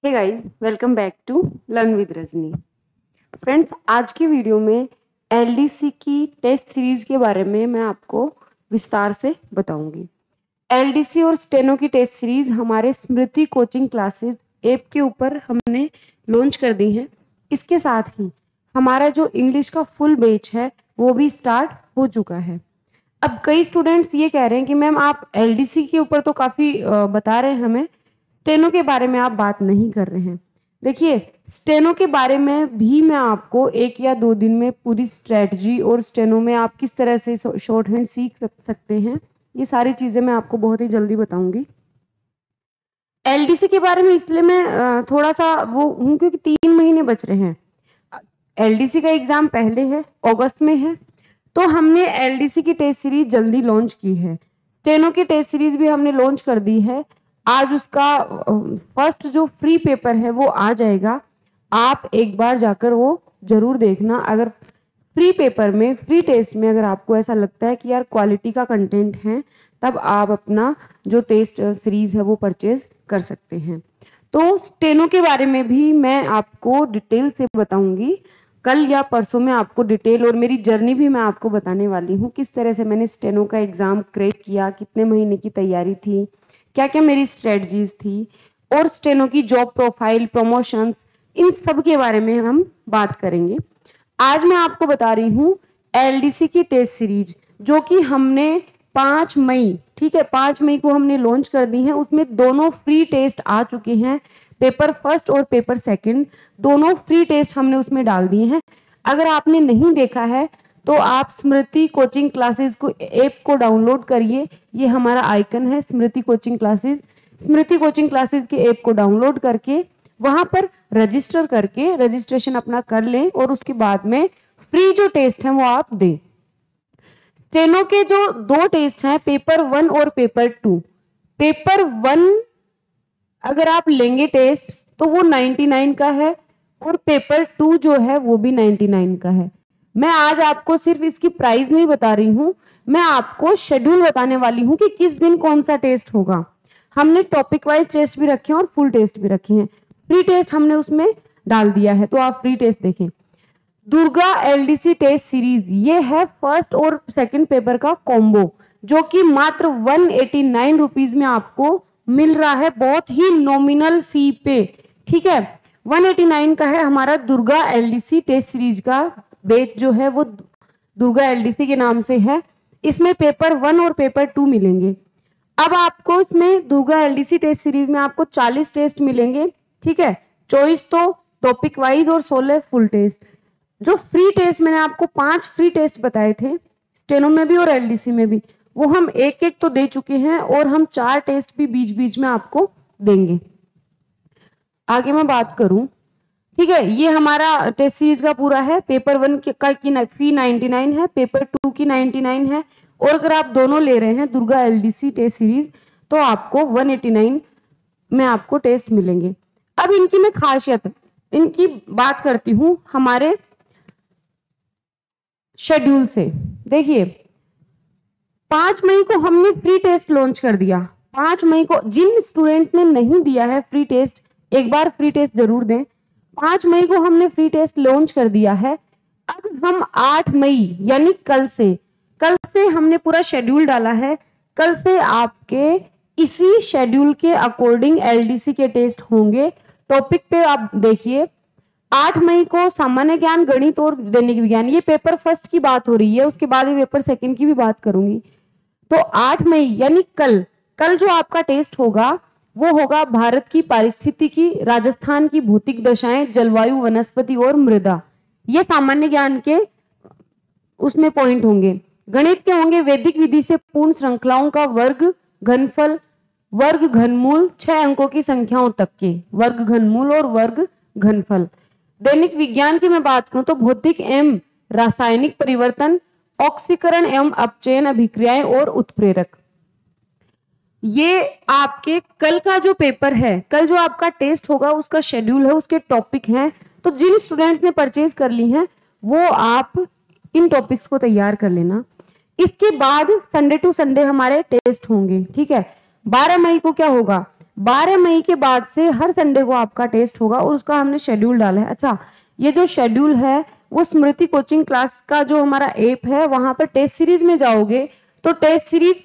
Hey guys, welcome back to learn with Rajni. Friends, आज की video में एलडीसी की टेस्ट सीरीज के बारे में मैं आपको विस्तार से बताऊंगी। एलडीसी और स्टेनो की टेस्ट सीरीज हमारे स्मृति कोचिंग क्लासेस ऐप के ऊपर हमने लॉन्च कर दी है। इसके साथ ही हमारा जो इंग्लिश का फुल बैच है वो भी स्टार्ट हो चुका है। अब कई स्टूडेंट्स ये कह रहे हैं कि मैम आप एलडीसी के ऊपर तो काफ़ी बता रहे हैं हमें, स्टेनो के बारे में आप बात नहीं कर रहे हैं। देखिए, स्टेनो के बारे में भी मैं आपको 1 या 2 दिन में पूरी स्ट्रेटजी और स्टेनो में आप किस तरह से शॉर्ट हैंड सीख सकते हैं, ये सारी चीज़ें मैं आपको बहुत ही जल्दी बताऊंगी। एलडीसी के बारे में इसलिए मैं थोड़ा सा वो हूँ क्योंकि 3 महीने बच रहे हैं। एलडीसी का एग्जाम पहले है, अगस्त में है, तो हमने एलडीसी की टेस्ट सीरीज जल्दी लॉन्च की है। स्टेनो की टेस्ट सीरीज भी हमने लॉन्च कर दी है। आज उसका फर्स्ट जो फ्री पेपर है वो आ जाएगा। आप एक बार जाकर वो जरूर देखना। अगर फ्री पेपर में, फ्री टेस्ट में अगर आपको ऐसा लगता है कि यार क्वालिटी का कंटेंट है, तब आप अपना जो टेस्ट सीरीज है वो परचेज कर सकते हैं। तो स्टेनो के बारे में भी मैं आपको डिटेल से बताऊंगी। कल या परसों में आपको डिटेल और मेरी जर्नी भी मैं आपको बताने वाली हूँ, किस तरह से मैंने स्टेनो का एग्जाम क्रैक किया, कितने महीने की तैयारी थी, क्या क्या मेरी स्ट्रेटजीज थी, और स्टेनो की जॉब प्रोफाइल, प्रमोशन, इन सब के बारे में हम बात करेंगे। आज मैं आपको बता रही हूँ एलडीसी की टेस्ट सीरीज, जो कि हमने 5 मई, ठीक है, 5 मई को हमने लॉन्च कर दी है। उसमें दोनों फ्री टेस्ट आ चुके हैं, पेपर फर्स्ट और पेपर सेकंड, दोनों फ्री टेस्ट हमने उसमें डाल दिए हैं। अगर आपने नहीं देखा है तो आप स्मृति कोचिंग क्लासेस को ऐप को डाउनलोड करिए। ये हमारा आइकन है Smriti coaching classes. Smriti coaching classes के ऐप को डाउनलोड करके वहां पर रजिस्टर करके रजिस्ट्रेशन अपना कर लें और उसके बाद में फ्री जो टेस्ट है वो आप दें। स्टेनो के जो 2 टेस्ट हैं, पेपर 1 और पेपर 2। पेपर 1 अगर आप लेंगे टेस्ट तो वो 99 का है और पेपर 2 जो है वो भी 99 का है। मैं आज आपको सिर्फ इसकी प्राइस नहीं बता रही हूं, मैं आपको शेड्यूल बताने वाली हूं कि किस दिन कौन सा टेस्ट होगा। हमने टॉपिक वाइज टेस्ट भी रखे हैं और फुल टेस्ट भी रखे हैं। फ्री टेस्ट हमने उसमें डाल दिया है, तो आप फ्री टेस्ट देखें। दुर्गा एलडीसी टेस्ट सीरीज, ये है फर्स्ट और सेकंड पेपर का कॉम्बो, जो कि मात्र 189 रुपीज में आपको मिल रहा है, बहुत ही नॉमिनल फी पे, ठीक है। 189 का है हमारा दुर्गा एलडीसी टेस्ट सीरीज का बैच, जो है वो दुर्गा एलडीसी के नाम से है। इसमें पेपर 1 और पेपर 2 मिलेंगे। अब आपको इसमें दुर्गा एलडीसी टेस्ट सीरीज में आपको 40 टेस्ट मिलेंगे, ठीक है, 24 तो टॉपिक वाइज और 16 फुल टेस्ट। जो फ्री टेस्ट मैंने आपको 5 फ्री टेस्ट बताए थे, स्टेनो में भी और एलडीसी में भी, वो हम एक एक तो दे चुके हैं और हम 4 टेस्ट भी बीच बीच में आपको देंगे। आगे मैं बात करूं, ठीक है, ये हमारा टेस्ट सीरीज का पूरा है। पेपर 1 का की फी 99 है, पेपर 2 की 99 है, और अगर आप दोनों ले रहे हैं दुर्गा एलडीसी टेस्ट सीरीज तो आपको 189 में आपको टेस्ट मिलेंगे। अब इनकी मैं खासियत, इनकी बात करती हूं हमारे शेड्यूल से। देखिए, 5 मई को हमने फ्री टेस्ट लॉन्च कर दिया। 5 मई को जिन स्टूडेंट्स ने नहीं दिया है फ्री टेस्ट, एक बार फ्री टेस्ट जरूर दें। 5 मई को हमने फ्री टेस्ट लॉन्च कर दिया है। अब हम 8 मई यानी कल से हमने पूरा शेड्यूल डाला है। कल से आपके इसी शेड्यूल के अकॉर्डिंग एलडीसी के टेस्ट होंगे। टॉपिक पे आप देखिए, 8 मई को सामान्य ज्ञान, गणित और दैनिक विज्ञान, ये पेपर फर्स्ट की बात हो रही है, उसके बाद में पेपर सेकंड की भी बात करूंगी। तो 8 मई यानी कल जो आपका टेस्ट होगा वो होगा भारत की पारिस्थितिकी, राजस्थान की भौतिक दशाएं, जलवायु, वनस्पति और मृदा। ये सामान्य ज्ञान के उसमें पॉइंट होंगे। गणित के होंगे वैदिक विधि से पूर्ण श्रृंखलाओं का वर्ग, घनफल, वर्ग, घनमूल, 6 अंकों की संख्याओं तक के वर्ग, घनमूल और वर्ग, घनफल। दैनिक विज्ञान की मैं बात करूं तो भौतिक एवं रासायनिक परिवर्तन, ऑक्सीकरण एवं अपचयन अभिक्रियाएं और उत्प्रेरक। ये आपके कल का जो पेपर है, कल जो आपका टेस्ट होगा उसका शेड्यूल है, उसके टॉपिक हैं। तो जिन स्टूडेंट्स ने परचेज कर ली हैं वो आप इन टॉपिक्स को तैयार कर लेना। इसके बाद संडे टू संडे हमारे टेस्ट होंगे, ठीक है। 12 मई को क्या होगा, 12 मई के बाद से हर संडे को आपका टेस्ट होगा और उसका हमने शेड्यूल डाला है। अच्छा, ये जो शेड्यूल है वो स्मृति कोचिंग क्लास का जो हमारा ऐप है वहां पर टेस्ट सीरीज में जाओगे तो टेस्ट सीरीज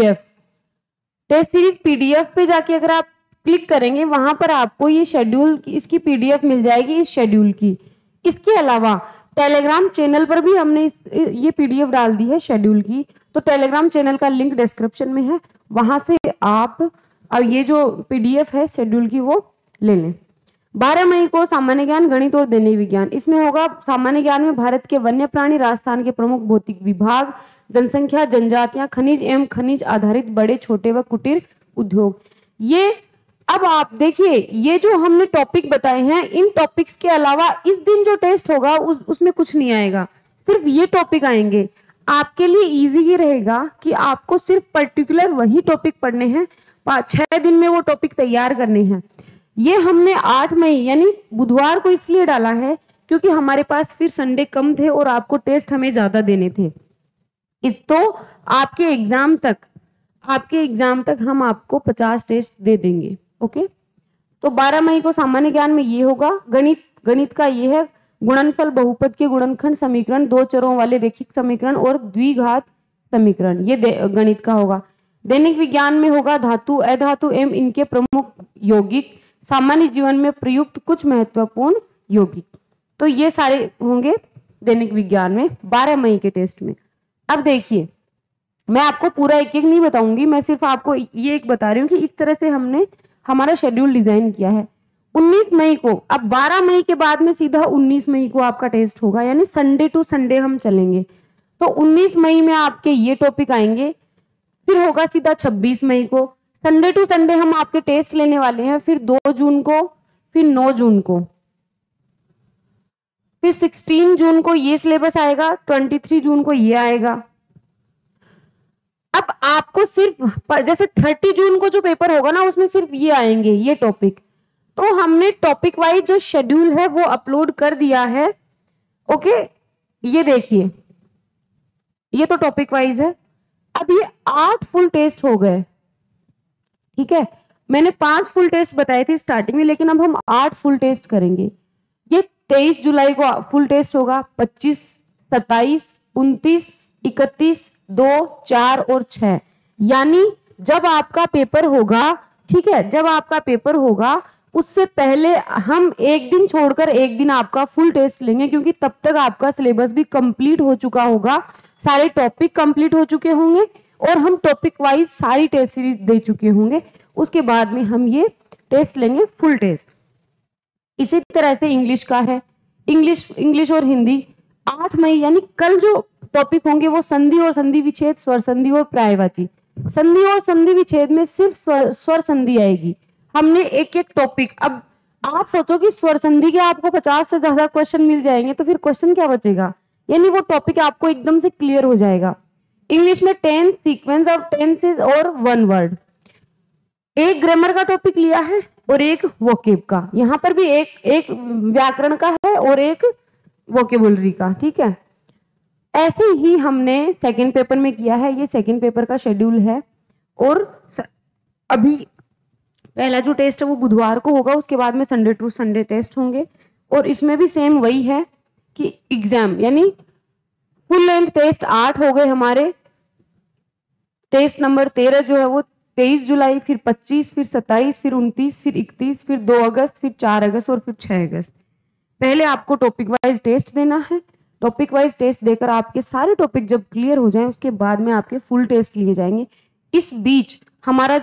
पीडीएफ पे जाके अगर आप क्लिक करेंगे वहां पर आपको ये शेड्यूल इसकी पीडीएफ मिल जाएगी इस शेड्यूल की। इसके अलावा टेलीग्राम चैनल पर भी हमने ये पीडीएफ डाल दी है शेड्यूल की, तो टेलीग्राम चैनल का लिंक डिस्क्रिप्शन में है, वहां से आप ये जो पीडीएफ है शेड्यूल की वो ले लें। 12 मई को सामान्य ज्ञान, गणित और दैनिक विज्ञान। इसमें होगा सामान्य ज्ञान में भारत के वन्य प्राणी, राजस्थान के प्रमुख भौतिक विभाग, जनसंख्या, जनजातियां, खनिज एवं खनिज आधारित बड़े छोटे व कुटीर उद्योग। ये अब आप देखिए ये जो हमने टॉपिक बताए हैं, इन टॉपिक्स के अलावा इस दिन जो टेस्ट होगा उसमें कुछ नहीं आएगा, सिर्फ ये टॉपिक आएंगे। आपके लिए इजी ये रहेगा कि आपको सिर्फ पर्टिकुलर वही टॉपिक पढ़ने हैं, 6 दिन में वो टॉपिक तैयार करने हैं। ये हमने 8 मई यानी बुधवार को इसलिए डाला है क्योंकि हमारे पास फिर संडे कम थे और आपको टेस्ट हमें ज्यादा देने थे। इस तो आपके एग्जाम तक हम आपको 50 टेस्ट दे देंगे। ओके, तो 12 मई को सामान्य ज्ञान में ये होगा। गणित का ये है गुणनफल, बहुपद के गुणनखंड समीकरण, 2 चरों वाले रैखिक समीकरण और द्विघात समीकरण, ये गणित का होगा। दैनिक विज्ञान में होगा धातु, अधातु एवं इनके प्रमुख यौगिक, सामान्य जीवन में प्रयुक्त कुछ महत्वपूर्ण यौगिक। तो ये सारे होंगे दैनिक विज्ञान में 12 मई के टेस्ट में। अब देखिए, मैं आपको पूरा एक एक नहीं बताऊंगी, मैं सिर्फ आपको ये एक बता रही हूँ कि इस तरह से हमने हमारा शेड्यूल डिजाइन किया है। 19 मई को, अब 12 मई के बाद में सीधा 19 मई को आपका टेस्ट होगा, यानी संडे टू संडे हम चलेंगे। तो 19 मई में आपके ये टॉपिक आएंगे, फिर होगा सीधा 26 मई को। संडे टू संडे हम आपके टेस्ट लेने वाले हैं, फिर 2 जून को, फिर 9 जून को, फिर 16 जून को ये सिलेबस आएगा, 23 जून को ये आएगा। अब आपको सिर्फ जैसे 30 जून को जो पेपर होगा ना उसमें सिर्फ ये आएंगे ये टॉपिक। तो हमने टॉपिक वाइज जो शेड्यूल है वो अपलोड कर दिया है। ओके, ये देखिए, ये तो टॉपिक वाइज है। अब ये 8 फुल टेस्ट हो गए, ठीक है। मैंने 5 फुल टेस्ट बताए थे स्टार्टिंग में, लेकिन अब हम 8 फुल टेस्ट करेंगे। ये 23 जुलाई को फुल टेस्ट होगा, 25, 27, 29, 31, 2, 4 और 6। यानी जब आपका पेपर होगा, ठीक है, जब आपका पेपर होगा उससे पहले हम एक दिन छोड़कर एक दिन आपका फुल टेस्ट लेंगे, क्योंकि तब तक आपका सिलेबस भी कंप्लीट हो चुका होगा, सारे टॉपिक कंप्लीट हो चुके होंगे और हम टॉपिक वाइज सारी टेस्ट सीरीज दे चुके होंगे। उसके बाद में हम ये टेस्ट लेंगे फुल टेस्ट। इसी तरह से इंग्लिश का है, इंग्लिश और हिंदी 8 मई यानी कल जो टॉपिक होंगे वो संधि और संधि विच्छेद, स्वर संधि और पर्यायवाची। संधि और संधि विच्छेद में सिर्फ स्वर संधि आएगी। हमने एक एक टॉपिक, अब आप सोचो कि स्वर संधि के आपको 50 से ज्यादा क्वेश्चन मिल जाएंगे तो फिर क्वेश्चन क्या बचेगा, यानी वो टॉपिक आपको एकदम से क्लियर हो जाएगा। इंग्लिश में 10 सीक्वेंस ऑफ टेंसेस और 1 वर्ड, एक ग्रामर का टॉपिक लिया है और एक वोकेब का, यहाँ पर भी एक व्याकरण का है और एक वोकेबुलरी का, ठीक है। ऐसे ही हमने सेकंड पेपर में किया है, ये सेकंड पेपर का शेड्यूल है। और अभी पहला जो टेस्ट है वो बुधवार को होगा, उसके बाद में संडे टू संडे टेस्ट होंगे। और इसमें भी सेम वही है कि एग्जाम यानी फुल लेंथ टेस्ट 8 हो गए हमारे। टेस्ट नंबर 13 जो है वो 23 जुलाई, फिर 25, फिर 27, फिर 29, फिर 31, फिर 2 अगस्त, फिर 4 अगस्त और फिर 6 अगस्त। पहले आपको टॉपिक वाइज टेस्ट देना है। टॉपिक वाइज टेस्ट देकर आपके सारे टॉपिक जब क्लियर हो जाएं उसके बाद में आपके फुल टेस्ट लिए जाएंगे। इस बीच हमारा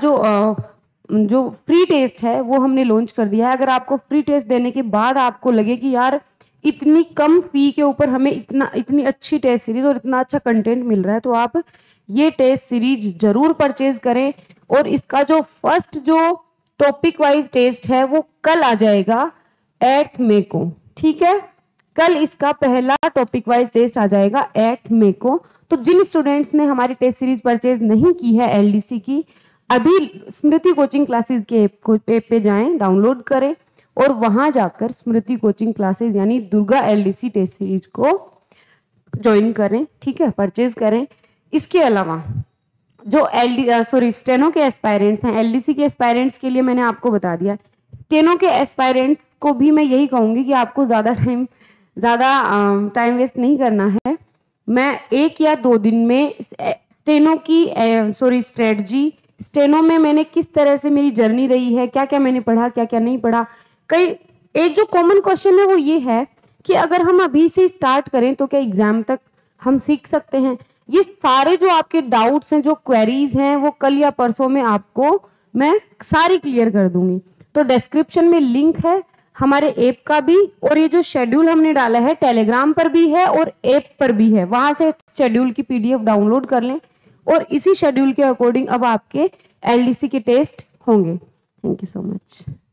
जो फ्री टेस्ट है वो हमने लॉन्च कर दिया है। अगर आपको फ्री टेस्ट देने के बाद आपको लगे कि यार इतनी कम फी के ऊपर हमें इतनी अच्छी टेस्ट सीरीज और इतना अच्छा कंटेंट मिल रहा है, तो आप ये टेस्ट सीरीज जरूर परचेज करें। और इसका जो फर्स्ट जो टॉपिक वाइज टेस्ट है वो कल आ जाएगा 8 मई को, ठीक है। कल इसका पहला टॉपिक वाइज टेस्ट आ जाएगा 8 मई को। तो जिन स्टूडेंट्स ने हमारी टेस्ट सीरीज परचेज नहीं की है एलडीसी की, अभी स्मृति कोचिंग क्लासेस के ऐप पे जाएं, डाउनलोड करें और वहां जाकर स्मृति कोचिंग क्लासेस यानी दुर्गा एलडीसी टेस्ट सीरीज को ज्वाइन करें, ठीक है, परचेज करें। इसके अलावा जो स्टेनो के एस्पायरेंट्स हैं, एलडीसी के एस्पायरेंट्स के लिए मैंने आपको बता दिया। स्टेनो के एस्पायरेंट्स को भी मैं यही कहूंगी कि आपको ज़्यादा टाइम वेस्ट नहीं करना है। मैं 1 या 2 दिन में स्टेनो की स्ट्रेटजी, स्टेनो में मैंने किस तरह से मेरी जर्नी रही है, क्या क्या मैंने पढ़ा, क्या क्या नहीं पढ़ा। एक जो कॉमन क्वेश्चन है वो ये है कि अगर हम अभी से स्टार्ट करें तो क्या एग्जाम तक हम सीख सकते हैं? ये सारे जो आपके डाउट्स हैं, जो क्वेरीज हैं, वो कल या परसों में आपको मैं सारी क्लियर कर दूंगी। तो डिस्क्रिप्शन में लिंक है हमारे ऐप का भी, और ये जो शेड्यूल हमने डाला है टेलीग्राम पर भी है और ऐप पर भी है, वहां से शेड्यूल की पीडीएफ डाउनलोड कर लें और इसी शेड्यूल के अकॉर्डिंग अब आपके एलडीसी के टेस्ट होंगे। Thank you so much.